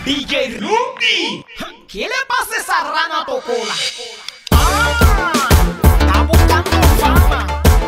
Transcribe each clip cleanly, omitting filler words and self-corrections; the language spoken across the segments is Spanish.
DJ Rudy. ¿Qué le pasa a esa rana tocola? Está buscando fama.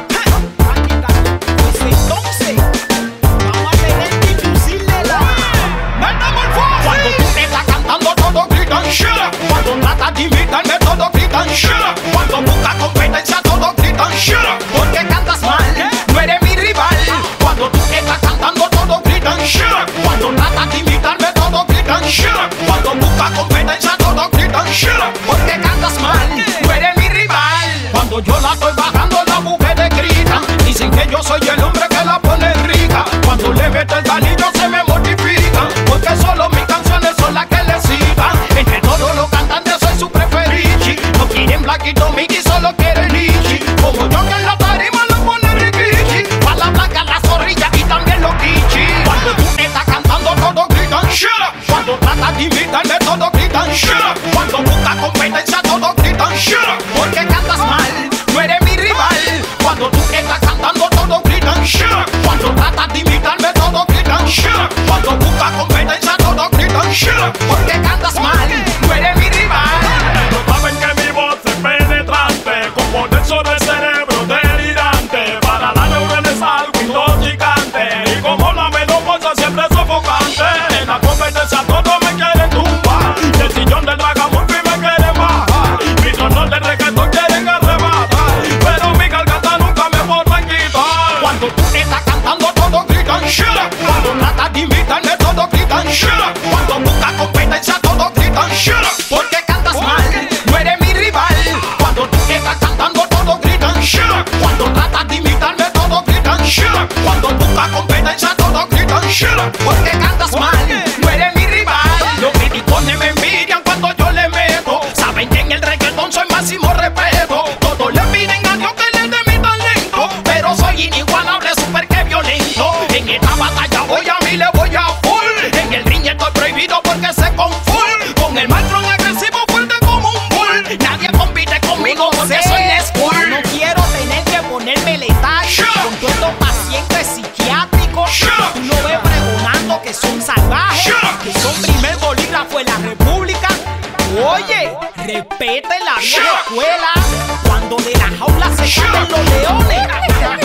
Pues entonces vamos a tener que inducirle la metamorfosis. Cuando tú estás cantando todos gritan shit. Cuando tratas de imitarme todos gritan shit. Cuando buscas competencia todos gritan shit. Porque cantas mal, no eres mi rival. Cuando tú estás cantando todos gritan shit. Cuando tratas de imitarme todos gritan shit. Cuando buscas competencia todos gritan shit. Porque cantas mal, no eres mi rival. Cuando yo la estoy bajando las mujeres gritan. Dicen que yo soy el hombre que la pone rica. Cuando le meto el galillo se me mortifican. Porque solo mis canciones son las que le citan. Entre todos los cantantes soy su preferichi. No quieren Blackito Mickey, solo quieren Lichi. Como yo que en la tarima lo pone riquichi. Pa' la blanca, la zorrilla y también los kichi. Cuando tú estás cantando todos gritan shit. Cuando tratas de imitarme todos gritan shit. Cuando buscas competencia todos gritan shit. Porque cantas mal, no eres mi rival. Cuando tú estás cantando todos gritan shit. Cuando tratas de imitarme todos gritan shit. Cuando buscas competencia todos gritan shit. Porque cantas mal, no eres mi rival. Ellos saben que mi voz es penetrante, con poder sobre el cerebro delirante. Para la neurona es algo intoxicante. Y como la menopausia siempre es sofocante. En la competencia todos me quieren tumbar. Y el sillón del Dragamurphy me quiere bajar. Mis tronos de reggaetón quieren arrebatar. Pero mi garganta nunca me podrán quitar. Cuando tú estás cantando todos gritan shit. Cuando tratas de imitarme todos gritan shit. Cuando buscas competencia todos gritan shit. Porque cantas mal, no eres mi rival. Cuando tú estás cantando todos gritan shit. Cuando tratas de imitarme todos gritan shit. Cuando buscas competencia todos gritan shit. Porque cantas mal, no eres mi rival. Los criticones me envidian cuando yo le meto. Saben que en el reggaetón soy máximo respeto. Todos le piden a Dios que le dé mi talento. Pero soy inigualable, súper que violento. En esta batalla voy a mí, le voy a full. En el ring estoy prohibido porque se con full. Con el maestro agresivo fuerte como un bull. Nadie compite conmigo porque soy la school. No quiero tener que ponerme letal. Con todos estos pacientes psiquiátricos. Tú lo ves pregonando que son salvajes. Que son primer bolígrafo en la república. Oye, respete la vieja escuela. Cuando de la jaula se salen los leones.